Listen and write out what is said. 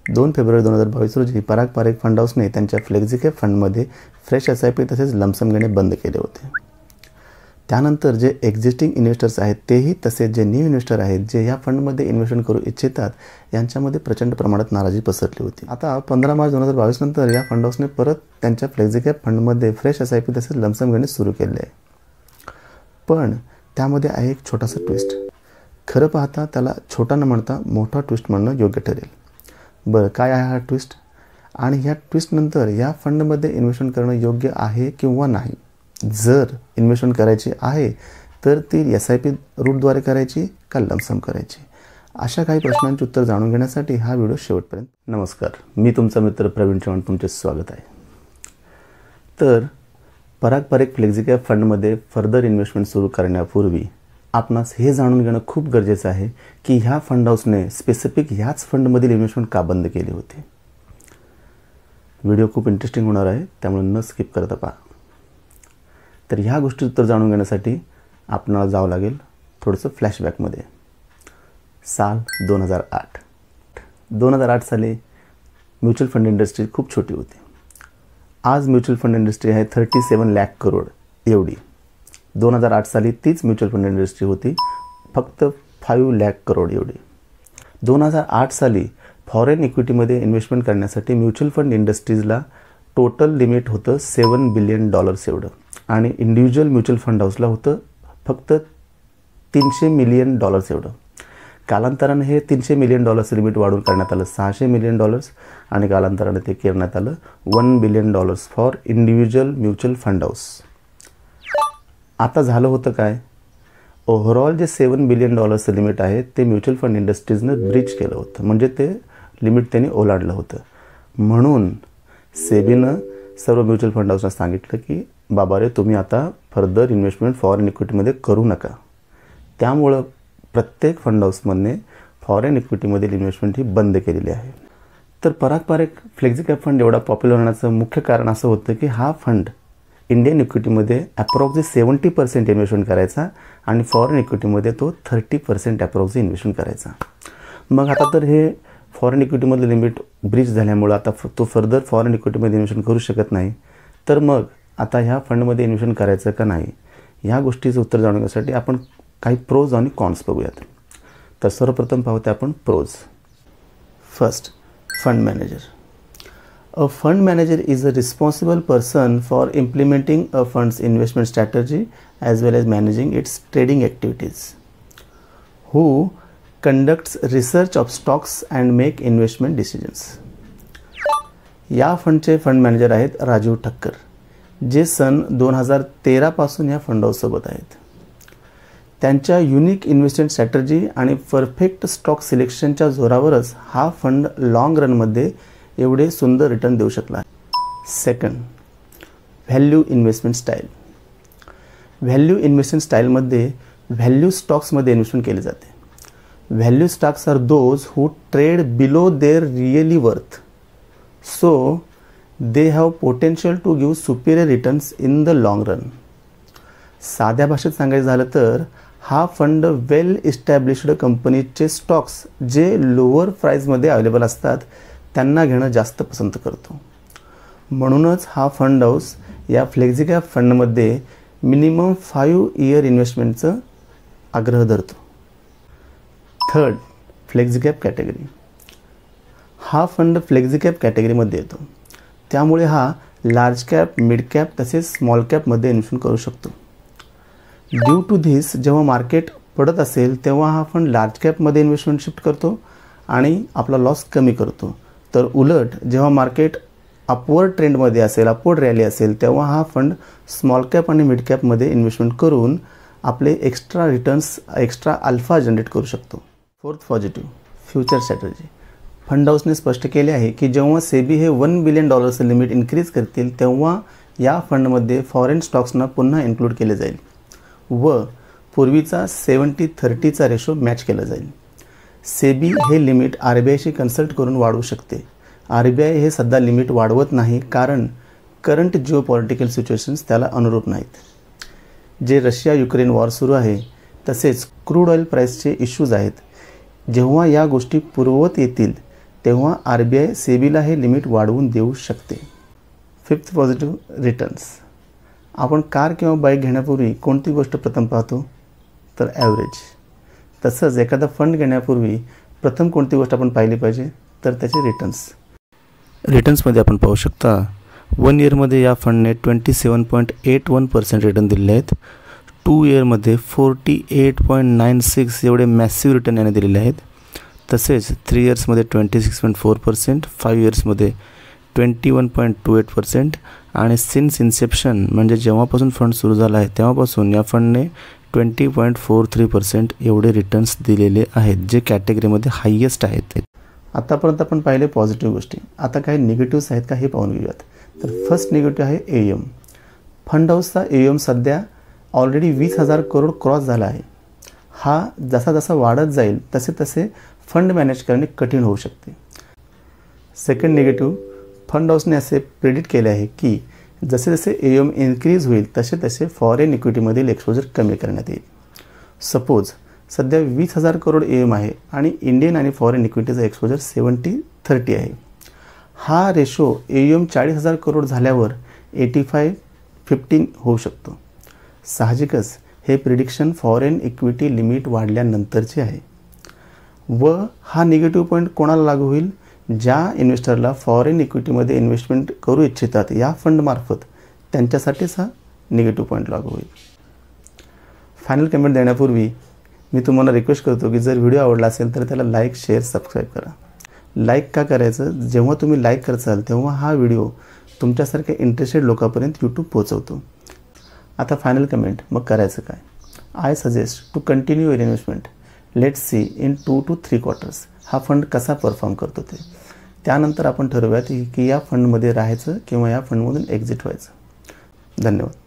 2 February 2022 रोजी पराग Parekh fund हाऊसने त्यांच्या फ्लेक्झिकॅप फंडमध्ये फ्रेश SIP तसेच लमसम घेणे बंद केले होते। त्यानंतर जे एक्झिस्टिंग इन्व्हेस्टर्स आहेत तेही तसेच जे न्यू इन्व्हेस्टर आहेत जे या फंडमध्ये इन्व्हेस्टमेंट करू इच्छितात यांच्यामध्ये प्रचंड प्रमाणात नाराजी पसरली होती। आता 15 मार्च 2022 नंतर या फंड हाऊसने परत त्यांच्या फ्लेक्झिकॅप फंडमध्ये फ्रेश SIP तसेच लमसम घेणे सुरू केले आहे। पण त्यामध्ये आहे एक छोटासा ट्विस्ट। खरं पाहता त्याला छोटा न म्हणता मोठा ट्विस्ट म्हणणं योग्य ठरेल। बरं, काय आहे हा ट्विस्ट आणि ह्या ट्विस्टनंतर या फंडमध्ये इन्व्हेस्टमेंट करणं योग्य आहे किंवा नाही? जर इन्व्हेस्टमेंट करायची आहे तर ती SIP रूटद्वारे करायची का लमसम करायची? अशा काही प्रश्नांची उत्तर जाणून घेण्यासाठी हा व्हिडिओ शेवटपर्यंत। नमस्कार, मी तुमचा मित्र प्रवीण चव्हाण, तुमचे स्वागत आहे। तर पराग पारेख फ्लेक्झिकॅप फंडमध्ये फर्दर इन्व्हेस्टमेंट सुरू करण्यापूर्वी आपणास हे जाणून घेणं खूप गरजेचं आहे की ह्या फंड हाऊसने स्पेसिफिक ह्याच फंडमधील इन्व्हेस्टमेंट का बंद केले होते। व्हिडिओ खूप इंटरेस्टिंग होणार आहे, त्यामुळे न स्किप करता पहा। तर ह्या गोष्टी उत्तर जाणून घेण्यासाठी आपणाला जावं लागेल थोडंसं फ्लॅशबॅकमध्ये। साल 2008 साली म्युच्युअल फंड इंडस्ट्री खूप छोटी होती। आज म्युच्युअल फंड इंडस्ट्री आहे 37 लाख करोड एवढी। 2008 साली तीच म्युच्युअल फंड इंडस्ट्री होती फक्त 5 लाख करोड एवढी। 2008 साली फॉरेन इक्विटीमध्ये इन्व्हेस्टमेंट करण्यासाठी म्युच्युअल फंड इंडस्ट्रीजला टोटल लिमिट होतं $7 बिलियन एवढं आणि इंडिव्हिज्युअल म्युच्युअल फंड हाऊसला होतं फक्त $300 मिलियन एवढं। कालांतराने हे $300 मिलियन लिमिट वाढवून करण्यात आलं $600 मिलियन आणि कालांतराने ते करण्यात आलं $1 billion for individual mutual fund house. आता झालं होतं काय? ओव्हरऑल जे $7 बिलियन लिमिट आहे ते म्युच्युअल फंड इंडस्ट्रीजनं ब्रीच केलं होतं, म्हणजे ते लिमिट त्यांनी ओलांडलं होतं। म्हणून सेबीनं सर्व म्युच्युअल फंड हाऊसना सांगितलं की बाबा रे, तुम्ही आता फर्दर इन्व्हेस्टमेंट फॉरेन इक्विटीमध्ये करू नका। त्यामुळं प्रत्येक फंड हाऊसमधने फॉरेन इक्विटीमधील इन्व्हेस्टमेंट ही बंद केलेली आहे। तर पराग पारेख फ्लेक्झिकॅप फंड एवढा पॉप्युलर होण्याचं मुख्य कारण असं होतं की हा फंड इंडियन इक्विटीमध्ये अप्रॉक्सिमेट 70% इन्व्हेस्टमेंट करायचा आणि फॉरेन इक्विटीमध्ये तो 30% अप्रॉक्सिमेट इन्व्हेस्टमेंट करायचा। मग आता तर हे फॉरेन इक्विटीमधलं लिमिट ब्रीच झाल्यामुळं आता तो फर्दर फॉरेन इक्विटीमध्ये इन्व्हेस्टमेंट करू शकत नाही। तर मग आता ह्या फंडमध्ये इन्व्हेस्टमेंट करायचं का नाही, ह्या गोष्टीचं उत्तर जाणून घेण्यासाठी आपण काही प्रोज आणि कॉन्स बघूयात। तर सर्वप्रथम पाहूया आपण pros. First, fund manager. A fund manager is a responsible person for implementing a fund's investment strategy as well as managing its trading activities, who conducts research of stocks and make investment decisions. या फंडचे fund manager आहेत राजीव ठक्कर, जे सन 2013 पासून या fund हाऊससोबत आहेत। त्यांच्या unique investment strategy आणि परफेक्ट स्टॉक सिलेक्शनच्या जोरावरच हा फंड लाँग रनमध्ये एवढे सुंदर रिटर्न देऊ शकला। Second, value investment style. Value investment स्टाईलमध्ये व्हॅल्यू स्टॉक्समध्ये इन्व्हेस्टमेंट केले जाते। Value stocks are those who trade below their really worth, so they have potential to give superior returns in the long run. साध्या भाषेत सांगायचं झालं तर हा फंड वेल इस्टॅब्लिश्ड कंपनीचे स्टॉक्स जे लोअर प्राईजमध्ये अवेलेबल असतात त्यांना घेणं जास्त पसंत करतो। म्हणूनच हा फंड हाऊस या फ्लेक्झिकॅप फंडमध्ये मिनिमम 5 इयर इन्व्हेस्टमेंटचं आग्रह धरतो। Third, flexicap category. हा फंड फ्लेक्झिकॅप कॅटेगरीमध्ये येतो, त्यामुळे हा लार्ज कॅप, मिड कॅप तसेच स्मॉल कॅपमध्ये इन्व्हेस्टमेंट करू शकतो। ड्यू टू धिस जेव्हा मार्केट पडत असेल तेव्हा हा फंड लार्ज कॅपमध्ये इन्व्हेस्टमेंट शिफ्ट करतो आणि आपला लॉस कमी करतो। तर उलट जेव्हा मार्केट अपवर्ड ट्रेंडमध्ये असेल, अपवर्ड रॅली असेल, तेव्हा हा फंड स्मॉल कॅप आणि मिड कॅपमध्ये इन्व्हेस्टमेंट करून आपले extra returns, extra alpha generate करू शकतो। Fourth, positive future strategy. Fund हाऊसने स्पष्ट केले आहे की जेव्हा सेबी हे $1 बिलियन लिमिट इन्क्रीज करतील तेव्हा या फंडमध्ये फॉरेन स्टॉक्सना पुन्हा इन्क्लूड केले जाईल व पूर्वीचा 70-30चा रेशो मॅच केला जाईल। सेबी हे लिमिट RBIशी कन्सल्ट करून वाढवू शकते। RBI हे सध्या लिमिट वाढवत नाही कारण करंट जिओ पॉलिटिकल सिच्युएशन्स त्याला अनुरूप नाहीत। जे रशिया युक्रेन वॉर सुरू आहे तसेच क्रूड ऑइल प्राईसचे इश्यूज आहेत, जेव्हा या गोष्टी पूर्ववत येतील तेव्हा RBI सेबीला हे लिमिट वाढवून देऊ शकते. Fifth positive returns. आपण कार किंवा बाईक घेण्यापूर्वी कोणती गोष्ट प्रथम पाहतो? तर ॲव्हरेज. तसंच एखादा फंड घेण्यापूर्वी प्रथम कोणती गोष्ट आपण पाहिली पाहिजे? तर त्याचे रिटर्न्स. रिटर्न्समध्ये आपण पाहू शकता 1 इयरमध्ये या फंडने 27.81% रिटर्न दिलेले आहेत. 2 इयरमध्ये 48.96 एवढे मॅसिव्ह रिटर्न याने दिलेले आहेत. तसेच 3 इयर्समध्ये 26.4%, 5 इयर्समध्ये 21.28% आणि सिन्स इन्सेप्शन म्हणजे जेव्हापासून फंड सुरू झाला आहे तेव्हापासून या फंडने 20.43% एवढे रिटर्न्स दिलेले आहेत, जे कॅटेगरीमध्ये हायेस्ट आहेत. आतापर्यंत आपण पाहिले पॉझिटिव्ह गोष्टी. आता काही निगेटिव्स आहेत का हे पाहून घेऊयात. तर फर्स्ट निगेटिव्ह आहे AUM. फंड हाऊसचा AUM सध्या ऑलरेडी 20,000 करोड क्रॉस झाला आहे. हा जसा जसा वाढत जाईल तसे तसे फंड मॅनेज करणे कठीण होऊ शकते. सेकंड निगेटिव्ह, फंड हाऊसने असे प्रेडिक्ट केले आहे की जसे जसे AUM इन्क्रीज होईल तसे तसे फॉरेन इक्विटीमधील एक्सपोजर कमी करण्यात येईल. सपोज सध्या 20,000 करोड AUM आहे आणि इंडियन आणि फॉरेन इक्विटीचा एक्सपोजर 70-30 आहे. हा रेशो AUM 40,000 करोड झाल्यावर 85-15 होऊ शकतो. साहजिकच हे प्रिडिक्शन फॉरेन इक्विटी लिमिट वाढल्यानंतरचे आहे. व हा निगेटिव्ह पॉईंट कोणाला लागू होईल? ज्या इन्व्हेस्टरला फॉरेन इक्विटीमध्ये इन्व्हेस्टमेंट करू इच्छितात या फंडमार्फत, त्यांच्यासाठीच हा निगेटिव्ह पॉईंट लागू होईल. फायनल कमेंट देण्यापूर्वी मी तुम्हाला रिक्वेस्ट करतो की जर व्हिडिओ आवडला असेल तर त्याला लाईक, शेअर, सबस्क्राईब करा. लाईक का करायचं? जेव्हा तुम्ही लाईक करसाल तेव्हा हा व्हिडिओ तुमच्यासारख्या इंटरेस्टेड लोकांपर्यंत यूट्यूब पोहोचवतो. आता फायनल कमेंट मग करायचं काय? I suggest to continue your investment. Let's see in 2 to 3 quarters हा फंड कसा परफॉर्म करतो ते. त्यानंतर आपण ठरवूयात की या फंडमध्ये राहायचं किंवा या फंडमधून एक्झिट व्हायचं. धन्यवाद.